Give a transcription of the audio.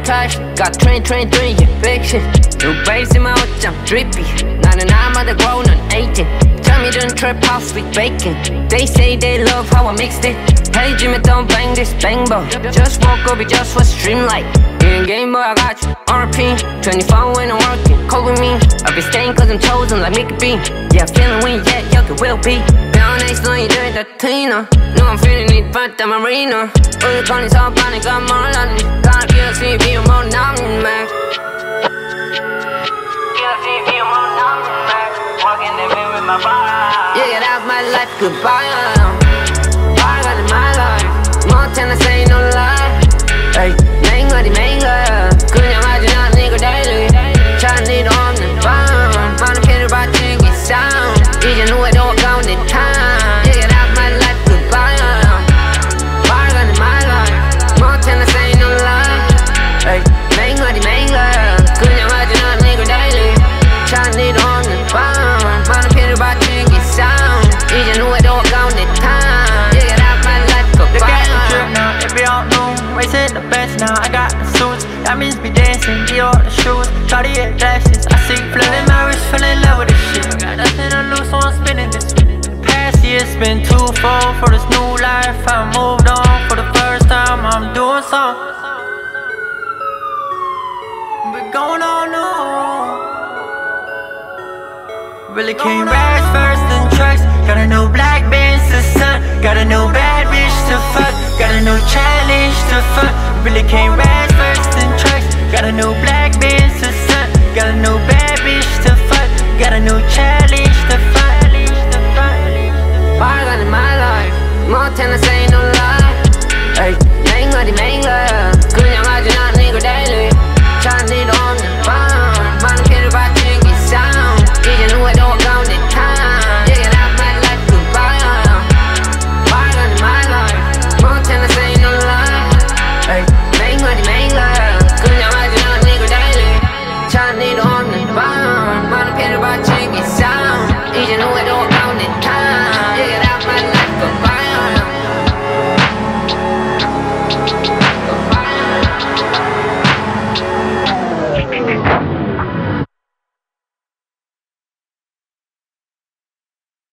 touch got train, yeah, fiction new bass in my 옷장 drippy 나는 아마도 grown on 18 tell me don't trap house with bacon they say they love how I mixed it hey Jimmy don't bang this bang ball just walk over just was streamlight in game boy I got you RP 24 when I'm working call with me I'll be staying cause I'm chosen like Mickey B yeah feeling when yeah you will be 변해 너희들 다 트이너 no I'm feeling it but I'm a marina 우리 거리서 반해가 몰랐니 got PLC 비어 못 남는 말 Yeah, get out my life, goodbye I got in my life 못해 나 say no lie Ay, main 거야 그냥 하지 않는 이거 daily 잘 일 없는 밤 많은 피해를 받치기 싸움 이제 누구에도 아까운 내 time Yeah, get out my life, goodbye I got in my life 못해 나 say no lie Ay, main 거야 그냥 하지 않는 이거 daily 잘 일 없는 밤 많은 피해를 받치기 싸움 이제 누구에도 아까운 내 time Yeah, get out my life, goodbye Look at the drip now, if you don't know Racing the best now, I got the suits That means be dancing, Dior the shoes Cartier glasses, I see flooding my wrist, fell in love with this shit Got nothing to lose, so I'm spinning this Past year's been twofold for this new life I moved on for the first time, I'm doing something We're going on new Really came rags first and trucks Got a new black Benz to sun Got a new bad bitch to fuck Got a new challenge to fuck Really came rags first and trucks Got a new black Benz to sun Got a new bad bitch to fuck Got a new challenge to fuck I got in my life 못해 나 say